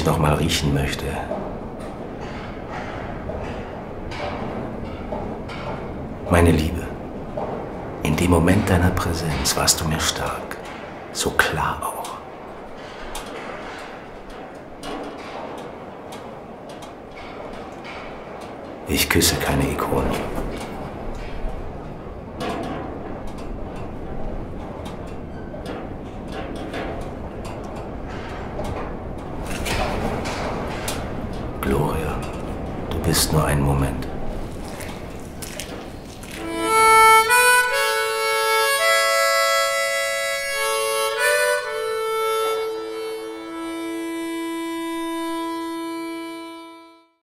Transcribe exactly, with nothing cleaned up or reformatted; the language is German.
dich noch mal riechen möchte. Meine Liebe, in dem Moment deiner Präsenz warst du mir stark, so klar auch. Ich küsse keine Ikonen.